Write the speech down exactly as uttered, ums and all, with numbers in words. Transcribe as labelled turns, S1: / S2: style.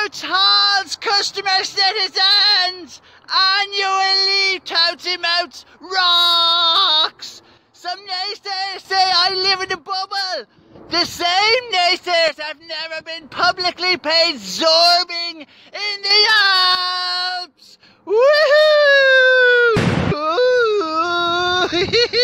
S1: Albert Hall's customer citizens! Annual leave touts him out rocks! Some naysayers say I live in a bubble. The same naysayers have never been publicly paid zorbing in the Alps! Woohoo! Ooh.